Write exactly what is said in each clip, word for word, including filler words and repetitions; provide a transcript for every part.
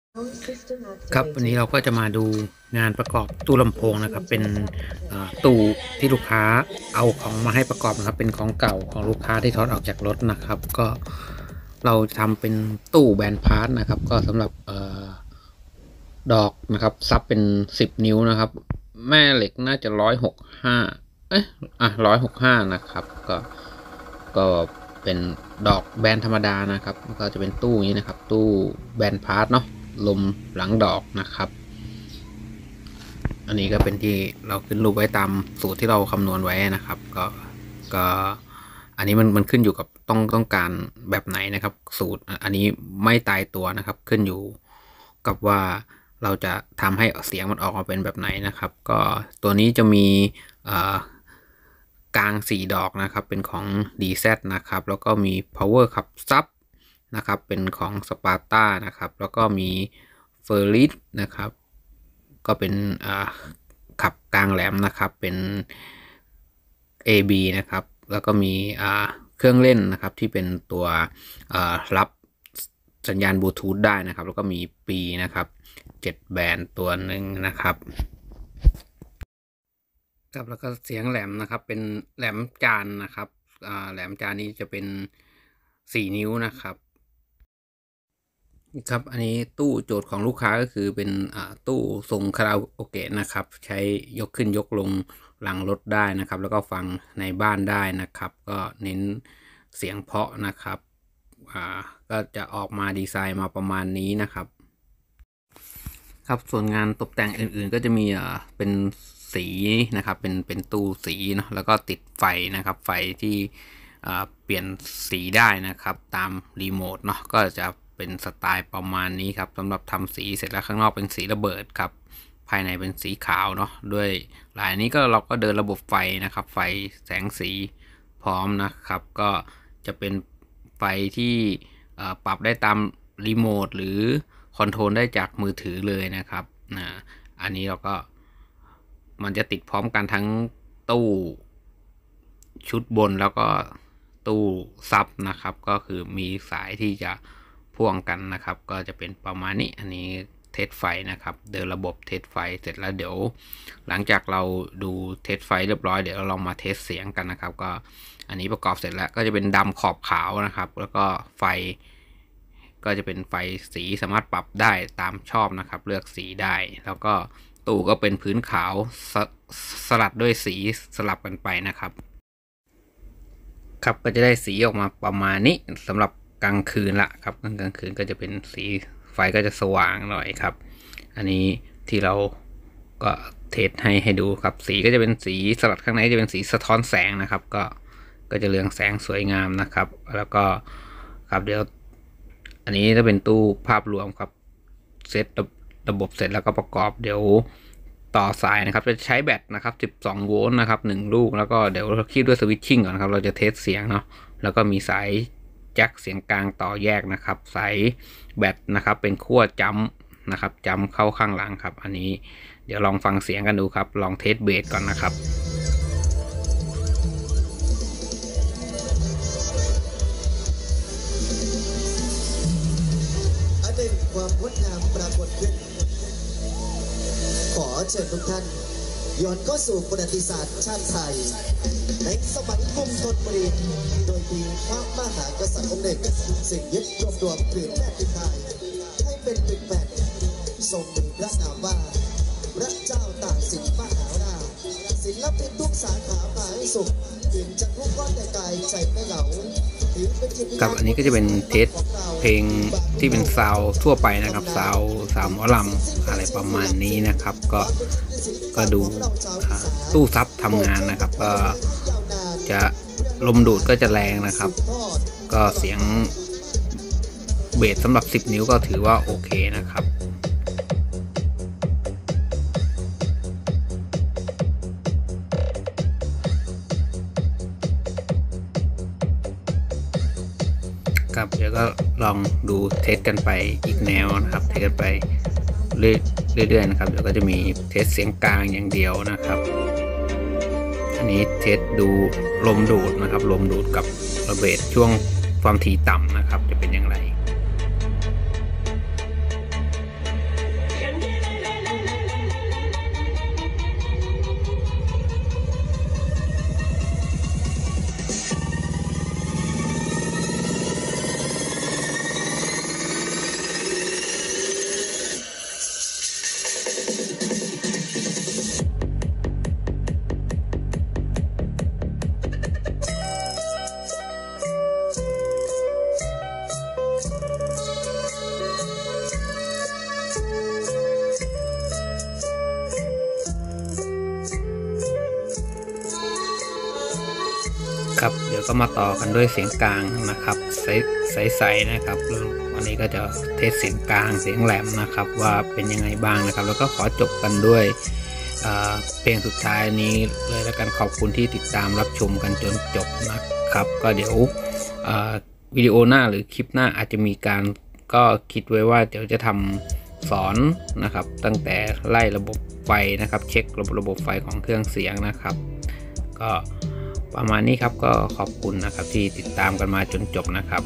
ครับวันนี้เราก็จะมาดูงานประกอบตู้ลำโพงนะครับเป็นตู้ที่ลูกค้าเอาของมาให้ประกอบนะครับเป็นของเก่าของลูกค้าที่ถอดออกจากรถนะครับก็เราทำเป็นตู้แบนพาร์ทนะครับก็สำหรับดอกนะครับซับเป็นสิบนิ้วนะครับแม่เหล็กน่าจะร้อยหกห้าเอ๊ะอ่ะร้อยหกห้านะครับก็ก็เป็นดอกแบนธรรมดานะครับก็จะเป็นตู้นี้นะครับตู้แบนพาร์ทเนาะลมหลังดอกนะครับอันนี้ก็เป็นที่เราขึ้นรูปไว้ตามสูตรที่เราคำนวณไว้นะครับก็ก็อันนี้มันมันขึ้นอยู่กับต้องต้องการแบบไหนนะครับสูตรอันนี้ไม่ตายตัวนะครับขึ้นอยู่กับว่าเราจะทำให้เสียงมันออกมาเป็นแบบไหนนะครับก็ตัวนี้จะมีกลางสี่ดอกนะครับเป็นของ ดี แซด นะครับแล้วก็มี power ขับซับนะครับเป็นของสปาร์ต้านะครับแล้วก็มีเฟอร์ริสนะครับก็เป็นขับกลางแหลมนะครับเป็น เอ บี นะครับแล้วก็มีเครื่องเล่นนะครับที่เป็นตัวรับสัญญาณบลูทูธได้นะครับแล้วก็มีปีนะครับเจ็ดแบนตัวหนึ่งนะครับครับแล้วก็เสียงแหลมนะครับเป็นแหลมจานนะครับแหลมจานนี้จะเป็นสี่นิ้วนะครับครับอันนี้ตู้โจทย์ของลูกค้าก็คือเป็นตู้ทรงคาราโอเกะนะครับใช้ยกขึ้นยกลงหลังรถได้นะครับแล้วก็ฟังในบ้านได้นะครับก็เน้นเสียงเพราะนะครับอ่าก็จะออกมาดีไซน์มาประมาณนี้นะครับครับส่วนงานตกแต่งอื่นๆก็จะมีอ่าเป็นสีนะครับเป็นเป็นตู้สีเนาะแล้วก็ติดไฟนะครับไฟที่เปลี่ยนสีได้นะครับตามรีโมทเนาะก็จะเป็นสไตล์ประมาณนี้ครับสำหรับทำสีเสร็จแล้วข้างนอกเป็นสีระเบิดครับภายในเป็นสีขาวเนาะด้วยลายนี้ก็เราก็เดินระบบไฟนะครับไฟแสงสีพร้อมนะครับก็จะเป็นไฟที่ปรับได้ตามรีโมทหรือคอนโทรลได้จากมือถือเลยนะครับนะอันนี้เราก็มันจะติดพร้อมกันทั้งตู้ชุดบนแล้วก็ตู้ซับนะครับก็คือมีสายที่จะพ่วงกันนะครับก็จะเป็นประมาณนี้อันนี้เทสไฟนะครับเดินระบบเทสไฟเสร็จแล้วเดี๋ยวหลังจากเราดูเทสไฟเรียบร้อยเดี๋ยวเราลองมาเทสเสียงกันนะครับก็อันนี้ประกอบเสร็จแล้วก็จะเป็นดำขอบขาวนะครับแล้วก็ไฟก็จะเป็นไฟสีสามารถปรับได้ตามชอบนะครับเลือกสีได้แล้วก็ตู้ก็เป็นพื้นขาวส, สลัดด้วยสีสลับกันไปนะครับครับก็จะได้สีออกมาประมาณนี้สำหรับกลางคืนละครับกลางคืนก็จะเป็นสีไฟก็จะสว่างหน่อยครับอันนี้ที่เราก็เทสให้ให้ดูครับสีก็จะเป็นสีสลัดข้างในจะเป็นสีสะท้อนแสงนะครับก็ก็จะเรืองแสงสวยงามนะครับแล้วก็ครับเดี๋ยวอันนี้จะเป็นตู้ภาพรวมครับเซตระบบเสร็จแล้วก็ประกอบเดี๋ยวต่อสายนะครับจะใช้แบตนะครับสิบสองโวลต์นะครับหนึ่งลูกแล้วก็เดี๋ยวเราคีบด้วยสวิตชิ่งก่อนครับเราจะเทสเสียงเนาะแล้วก็มีสายแจ็คเสียงกลางต่อแยกนะครับสายแบตนะครับเป็นขั้วจัมนะครับจัมเข้าข้างหลังครับอันนี้เดี๋ยวลองฟังเสียงกันดูครับลองเทสเบสก่อนนะครับอันหนึ่งความงดงามปรากฏขึ้นขอเชิญทุกท่านย้อนเข้าสู่ประวัติศาสตร์ชาติไทยในสมัยกรุงธนบุรีโดยมีพระมหากษัตริย์องค์หนึ่งสิ่งยึดรวบรวมผืนแผ่นดินไทยให้เป็นหนึ่งแผ่นทรงมีพระนามว่าพระเจ้าตากสินมหาราชศิลปินทุกสาขาหมายสุขถึงจะทุกข์ร้อนแต่กายใจไม่เหงาครับอันนี้ก็จะเป็นเทสเพลงที่เป็นซาวทั่วไปนะครับซาวซาวหมอลำอะไรประมาณนี้นะครับก็ก็ดูตู้ซับทำงานนะครับก็จะลมดูดก็จะแรงนะครับก็เสียงเบสสำหรับสิบนิ้วก็ถือว่าโอเคนะครับครับเดี๋ยวก็ลองดูเทสกันไปอีกแนวนะครับเทสกันไปเรื่อยๆนะครับเดี๋ยวก็จะมีเทสเสียงกลางอย่างเดียวนะครับอันนี้เทสดูลมดูดนะครับลมดูดกับระเบิดช่วงความถี่ต่ำนะครับจะเป็นอย่างไรครับเดี๋ยวก็มาต่อกันด้วยเสียงกลางนะครับใสๆนะครับวันนี้ก็จะเทสเสียงกลางเสียงแหลมนะครับว่าเป็นยังไงบ้างนะครับแล้วก็ขอจบกันด้วยเพลงสุดท้ายนี้เลยแล้วกันขอบคุณที่ติดตามรับชมกันจนจบนะครับก็เดี๋ยววิดีโอหน้าหรือคลิปหน้าอาจจะมีการก็คิดไว้ว่าเดี๋ยวจะทำสอนนะครับตั้งแต่ไล่ระบบไฟนะครับเช็คระบบระบบไฟของเครื่องเสียงนะครับก็ประมาณนี้ครับก็ขอบคุณนะครับที่ติดตามกันมาจนจบนะครับ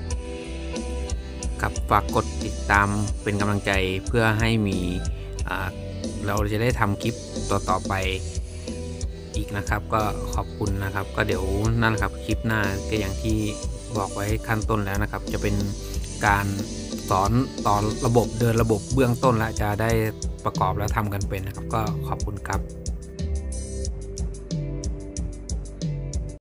ครับฝากกดติดตามเป็นกำลังใจเพื่อให้มีเราจะได้ทำคลิปต่อๆไปอีกนะครับก็ขอบคุณนะครับก็เดี๋ยวนั่นครับคลิปหน้าก็อย่างที่บอกไว้ขั้นต้นแล้วนะครับจะเป็นการสอนต่อระบบเดินระบบเบื้องต้นและจะได้ประกอบและทำกันเป็นนะครับก็ขอบคุณครับ